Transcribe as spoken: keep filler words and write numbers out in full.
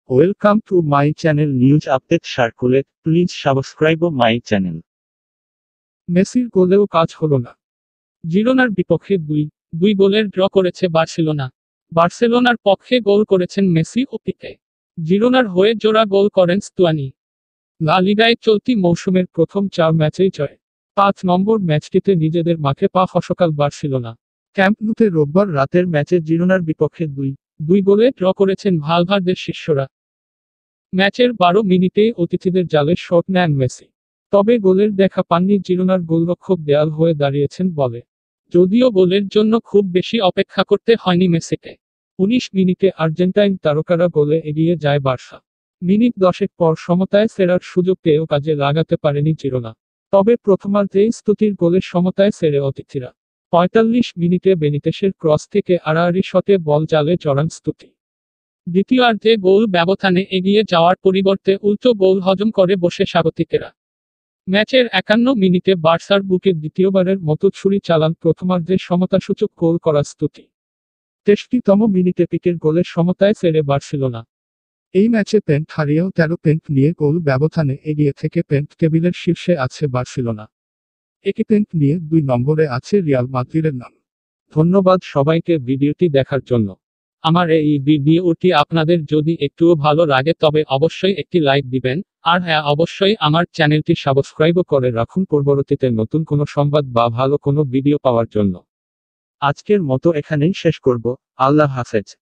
Welcome to my channel News Update Circulate. Please subscribe my channel. মেসির গোলেও কাজ হলো না। জিরোনার বিপক্ষে দুই দুই গোলের ড্র করেছে বার্সেলোনা। বার্সেলোনার পক্ষে গোল করেছেন মেসি ও পিকে। জিরোনার হয়ে জোড়া গোল করেন স্তুয়ানি। লা লিগায় চলতি মৌসুমের প্রথম চার ম্যাচেই জয়। পাঁচ নম্বর ম্যাচটিতে নিজেদের মাঠে পা ফসকাল বার্সেলোনা। ক্যাম্প নুতে রোববার রাতের ম্যাচে জিরোনার বিপক্ষে দুই দুই গোলে ড্র করেছেন ভালভার্দের শিষ্যরা। ম্যাচের বারো মিনিটে অতিথিদের জালে শট নেন মেসি। তবে গোলের দেখা পাননি জিরোনার গোলরক্ষক দেয়াল হয়ে দাঁড়িয়েছেন বলে। যদিও গোলের জন্য খুব বেশি অপেক্ষা করতে হয়নি মেসিকে। উনিশ মিনিটে আর্জেন্টাইন তারকারা গোলে এগিয়ে যায় বার্সা। মিনিট দশেক পর সমতায় ফেরার সুযোগ পেয়েও কাজে লাগাতে পারেনি জিরোনা। তবে প্রথমার্ধেই স্তুতির গোলের সমতায় ফেরে অতিথিরা। পঁয়তাল্লিশ মিনিটে বেনিতেসের ক্রস থেকে আড়াআড়ি শটে বল জালে জড়ান স্তুতি। দ্বিতীয়ার্ধে গোল ব্যবধানে এগিয়ে যাওয়ার পরিবর্তে উল্টো গোল হজম করে বসে স্বাগতিকেরা। ম্যাচের একান্ন মিনিটে বার্সার বুকে দ্বিতীয়বারের মতো ছুরি চালান প্রথমার্ধে সমতাসূচক গোল করা স্তুতি। তেষট্টিতম মিনিটে পিকের গোলের সমতায় ফেরে বার্সেলোনা। এই ম্যাচে পেন্ট হারিয়েও তেরো পেন্ট নিয়ে গোল ব্যবধানে এগিয়ে থেকে পেন্ট টেবিলের শীর্ষে আছে বার্সেলোনা। একই পেন্ট নিয়ে দুই নম্বরে আছে রিয়াল মাদ্রিদের নাম। ধন্যবাদ সবাইকে ভিডিওটি দেখার জন্য। আমার এই ভিডিওটি আপনাদের যদি একটুও ভালো লাগে তবে অবশ্যই একটি লাইক দিবেন, আর হ্যাঁ অবশ্যই আমার চ্যানেলটি সাবস্ক্রাইবও করে রাখুন পরবর্তীতে নতুন কোনো সংবাদ বা ভালো কোনো ভিডিও পাওয়ার জন্য। আজকের মতো এখানেই শেষ করব। আল্লাহ হাফেজ।